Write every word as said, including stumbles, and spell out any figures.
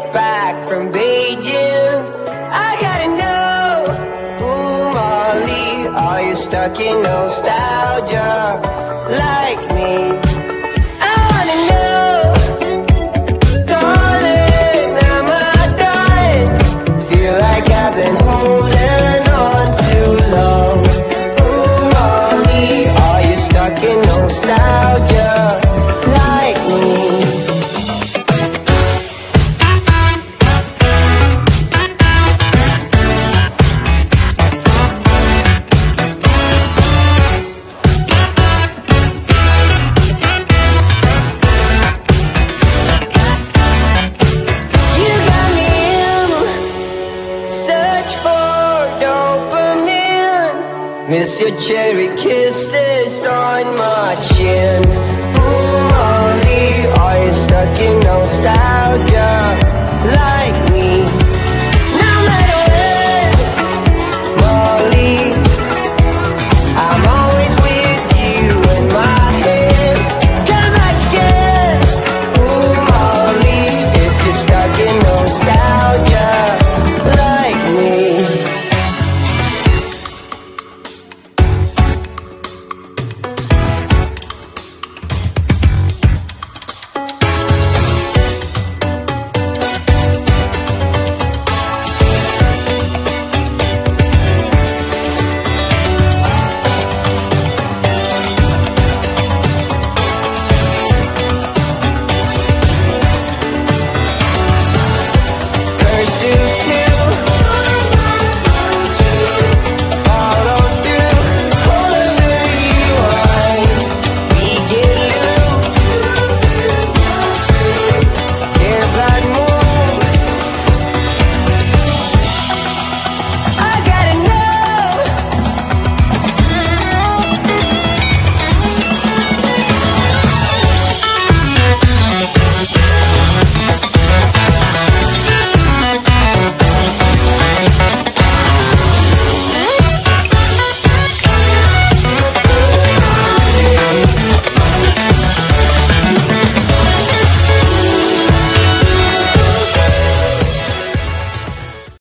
back from Beijing. I gotta know, ooh Molly, are you stuck in nostalgia like me? I wanna know, darling, am I done? Feel like I've been holding on too long. Ooh Molly, are you stuck in nostalgia like me? Miss your cherry kisses on my chin.